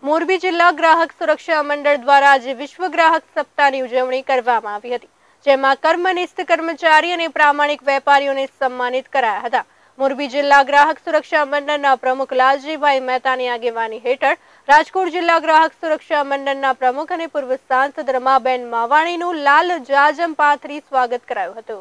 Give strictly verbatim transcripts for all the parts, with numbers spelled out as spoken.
મોરબી જિલ્લા ગ્રાહક સુરક્ષા મંડળ દ્વારા આજે વિશ્વ ગ્રાહક સપ્તાહની ઉજવણી કરવામાં આવી હતી, જેમાં કર્મનિષ્ઠ કર્મચારી અને પ્રામાણિક વેપારીઓને સન્માનિત કરાયા હતા। મોરબી જિલ્લા ગ્રાહક સુરક્ષા મંડળના પ્રમુખ લાલજીભાઈ મહેતાની આગેવાની હેઠળ રાજકોટ જિલ્લા ગ્રાહક સુરક્ષા મંડળના પ્રમુખ અને પૂર્વ સાંસદ રમાબેન માવાણીનું લાલ જાજમ પાથરી સ્વાગત કરાયું હતું।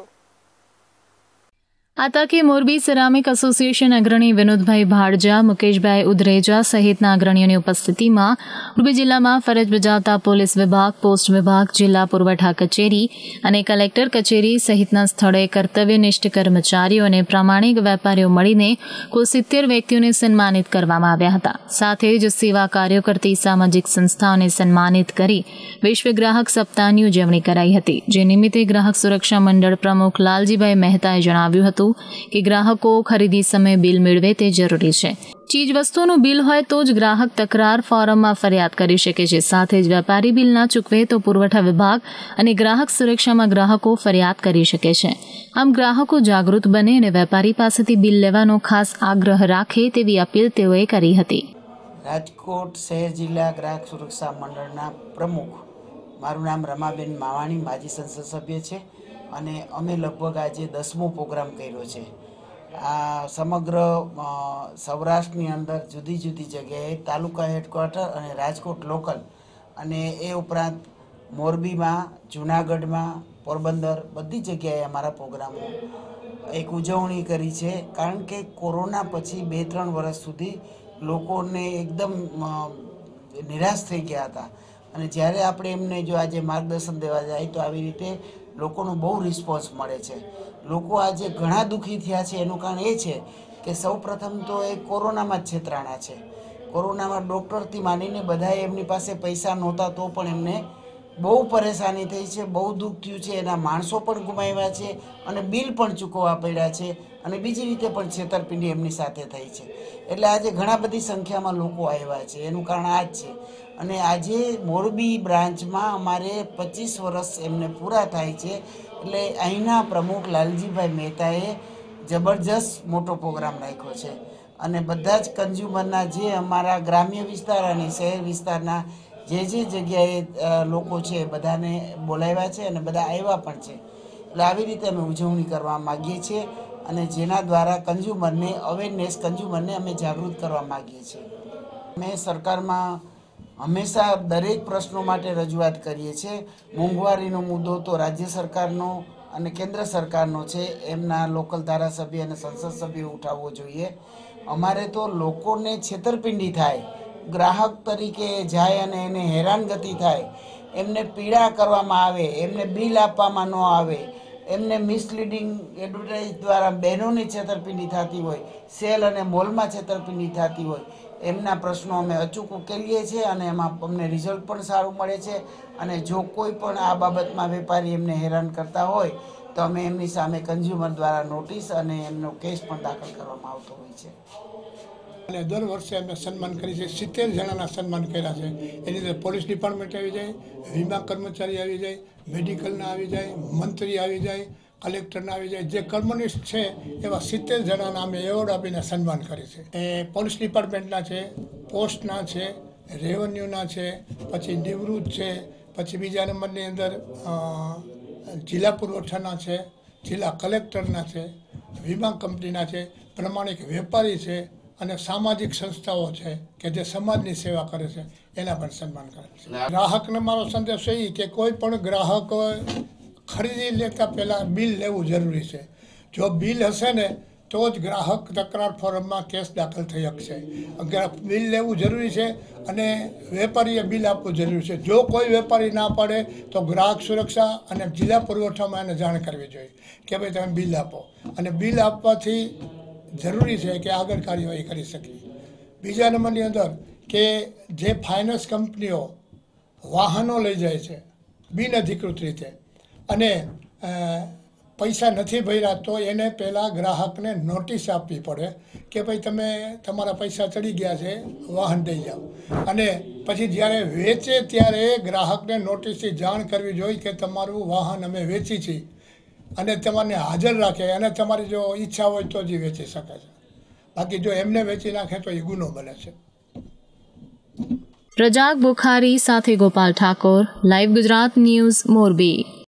આ તકે મોરબી સિરામિક એસોસિએશન અગ્રણી વિનોદભાઈ ભાડજા, મુકેશભાઈ ઉદરેજા સહિતના અગ્રણીઓની ઉપસ્થિતિમાં મોરબી જિલ્લામાં ફરજ બજાવતા પોલીસ વિભાગ, પોસ્ટ વિભાગ, જિલ્લા પુરવઠા કચેરી અને કલેક્ટર કચેરી સહિતના સ્થળે કર્તવ્યનિષ્ઠ કર્મચારીઓ અને પ્રામાણિક વેપારીઓ મળીને કુલ સિત્તેર વ્યક્તિઓને સન્માનિત કરવામાં આવ્યા હતા। સાથે જ સેવા કાર્યો કરતી સામાજિક સંસ્થાઓને સન્માનિત કરી વિશ્વ ગ્રાહક સપ્તાહની ઉજવણી કરાઈ હતી, જે નિમિત્તે ગ્રાહક સુરક્ષા મંડળ પ્રમુખ લાલજીભાઈ મહેતાએ જણાવ્યું હતું કે ગ્રાહકો ખરીદી સમયે બિલ મેળવે તે જરૂરી છે। ચીજ વસ્તુનું બિલ હોય તો જ ગ્રાહક તકરાર ફોરમમાં ફરિયાદ કરી શકે છે। સાથે જ વેપારી બિલ ના ચૂકવે તો પુરવઠા વિભાગ અને ગ્રાહક સુરક્ષામાં ગ્રાહકો ફરિયાદ કરી શકે છે। આમ ગ્રાહકો જાગૃત બને અને વેપારી પાસેથી બિલ લેવાનો ખાસ આગ્રહ રાખે તેવી અપીલ તેઓએ કરી હતી। રાજકોટ શહેર જિલ્લા ગ્રાહક સુરક્ષા મંડળના પ્રમુખ, મારું નામ રમાબેન માવાણી, માજી સંસદ સભ્ય છે અને અમે લગભગ આજે દસમો પ્રોગ્રામ કર્યો છે। આ સમગ્ર સૌરાષ્ટ્રની અંદર જુદી જુદી જગ્યાએ તાલુકા હેડક્વાર્ટર અને રાજકોટ લોકલ અને એ ઉપરાંત મોરબીમાં, જૂનાગઢમાં, પોરબંદર બધી જગ્યાએ અમારા પ્રોગ્રામો એક ઉજવણી કરી છે। કારણ કે કોરોના પછી બે ત્રણ વર્ષ સુધી લોકોને એકદમ નિરાશ થઈ ગયા હતા અને જ્યારે આપણે એમને જો આજે માર્ગદર્શન દેવા જાય તો આવી રીતે લોકોનો બહુ રિસ્પોન્સ મળે છે। લોકો આજે ઘણા દુઃખી થયા છે, એનું કારણ એ છે કે સૌ પ્રથમ તો એ કોરોનામાં જ છેતરાણા છે। કોરોનામાં ડૉક્ટરથી માંડીને બધાએ એમની પાસે પૈસા નહોતા તો પણ એમને બહુ પરેશાની થઈ છે, બહુ દુઃખ થયું છે, એના માણસો પણ ગુમાવ્યા છે અને બિલ પણ ચૂકવવા પડ્યા છે અને બીજી રીતે પણ છેતરપિંડી એમની સાથે થઈ છે। એટલે આજે ઘણા બધી સંખ્યામાં લોકો આવ્યા છે, એનું કારણ આ જ છે। અને આજે મોરબી બ્રાન્ચમાં અમારે પચીસ વર્ષ એમને પૂરા થાય છે, એટલે અહીંના પ્રમુખ લાલજીભાઈ મહેતાએ જબરજસ્ત મોટો પ્રોગ્રામ રાખ્યો છે અને બધા જ કન્ઝ્યુમરના જે અમારા ગ્રામ્ય વિસ્તાર અને શહેર વિસ્તારના જે જે જગ્યાએ લોકો છે બધાને બોલાવ્યા છે અને બધા આવ્યા પણ છે। એટલે આવી રીતે અમે ઉજવણી કરવા માગીએ છીએ અને જેના દ્વારા કન્ઝ્યુમરને અવેરનેસ કન્ઝ્યુમરને અમે જાગૃત કરવા માગીએ છીએ। અમે સરકારમાં હંમેશા દરેક પ્રશ્નો માટે રજૂઆત કરીએ છીએ। મોંઘવારીનો મુદ્દો તો રાજ્ય સરકારનો અને કેન્દ્ર સરકારનો છે, એમના લોકલ ધારાસભ્ય અને સંસદ સભ્યો ઉઠાવવો જોઈએ। અમારે તો લોકોને છેતરપિંડી થાય, ગ્રાહક તરીકે જાય અને એને હેરાનગતિ થાય, એમને પીડા કરવામાં આવે, એમને બિલ આપવામાં ન આવે, એમને મિસલીડિંગ એડવર્ટાઇઝ દ્વારા બહેનોની છેતરપિંડી થતી હોય, સેલ અને મોલમાં છેતરપિંડી થતી હોય, એમના પ્રશ્નો અમે અચૂક ઉકેલીએ છીએ અને એમાં અમને રિઝલ્ટ પણ સારું મળે છે। અને જો કોઈ પણ આ બાબતમાં વેપારી એમને હેરાન કરતા હોય તો અમે એમની સામે કન્ઝ્યુમર દ્વારા નોટિસ અને એમનો કેસ પણ દાખલ કરવામાં આવતો હોય છે। અને દર વર્ષે અમે સન્માન કરી છે, સિત્તેર જણાના સન્માન કર્યા છે। એની અંદર પોલીસ ડિપાર્ટમેન્ટ આવી જાય, વીમા કર્મચારી આવી જાય, મેડિકલના આવી જાય, મંત્રી આવી જાય, કલેક્ટરના આવી જાય, જે કર્મનિષ્ઠ છે એવા સિત્તેર જણાના અમે એવોર્ડ આપીને સન્માન કરી છે। એ પોલીસ ડિપાર્ટમેન્ટના છે, પોસ્ટના છે, રેવન્યુના છે, પછી નિવૃત્ત છે, પછી બીજા નંબરની અંદર જિલ્લા પુરવઠાના છે, જિલ્લા કલેક્ટરના છે, વીમા કંપનીના છે, પ્રમાણિક વેપારી છે અને સામાજિક સંસ્થાઓ છે કે જે સમાજની સેવા કરે છે એના પણ સન્માન કરે છે। ગ્રાહકને મારો સંદેશ એ કે કોઈ પણ ગ્રાહક ખરીદી લેતા પહેલાં બિલ લેવું જરૂરી છે। જો બિલ હશે ને તો જ ગ્રાહક તકરાર ફોરમમાં કેસ દાખલ થઈ શકશે। બિલ લેવું જરૂરી છે અને વેપારીએ બિલ આપવું જરૂરી છે। જો કોઈ વેપારી ના પાડે તો ગ્રાહક સુરક્ષા અને જિલ્લા પુરવઠામાં એને જાણ કરવી જોઈએ કે ભાઈ તમે બિલ આપો, અને બિલ આપવાથી જરૂરી છે કે આગળ કાર્યવાહી કરી શકીએ। બીજા નંબરની અંદર કે જે ફાઇનાન્સ કંપનીઓ વાહનો લઈ જાય છે બિનઅધિકૃત રીતે અને પૈસા નથી ભર્યા તો એને પહેલાં ગ્રાહકને નોટિસ આપવી પડે કે ભાઈ તમે તમારા પૈસા ચડી ગયા છે, વાહન દઈ જાઓ। અને પછી જ્યારે વેચે ત્યારે ગ્રાહકને નોટિસથી જાણ કરવી જોઈએ કે તમારું વાહન અમે વેચી છીએ અને તમારે હાજર રાખે અને તમારી જો ઈચ્છા હોય તો જ વેચી શકે છે, બાકી જો એમને વેચી નાખે તો એ ગુનો બને છે। રજાક બુખારી સાથે ગોપાલ ઠાકોર, લાઈવ ગુજરાત ન્યૂઝ, મોરબી।